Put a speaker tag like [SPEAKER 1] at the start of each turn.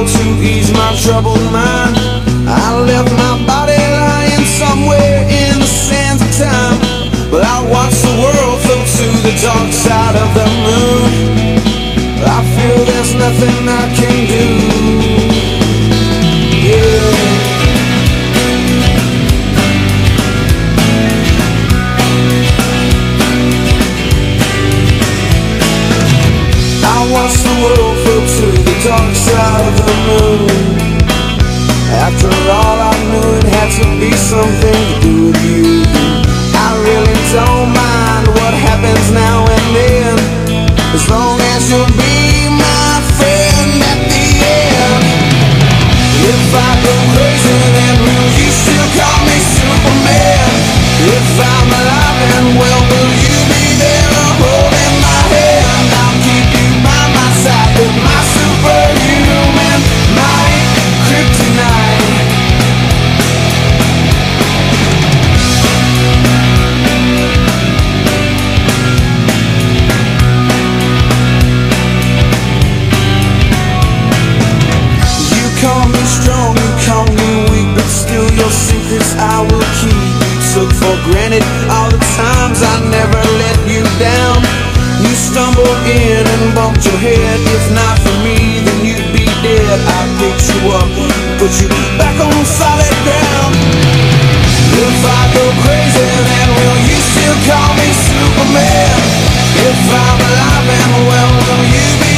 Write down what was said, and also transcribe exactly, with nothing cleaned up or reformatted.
[SPEAKER 1] pill to ease my troubled mind. I left my body lying somewhere in the sands of time, but I watched the world float to the dark side of the moon. I feel there's nothing I can do. Yeah. I watched the world float to the dark side of the moon. After all, I knew it had to be something to do with you. I really don't mind what happens now and then, as long as you'll be my friend at the end. If I go crazy, then will you still call me Superman? If I'm alive and well, will you be there holding my hand? I'll keep you by my side with my superhuman might, kryptonite. You call me strong, you call me weak, but still your secrets I will keep. You took for granted all the times I never let you down. You stumbled in and bumped your head. If not for me, then you'd be dead. I picked you up, put you back on solid ground. If I go crazy, then will you still call me Superman? If I'm alive and well, will you be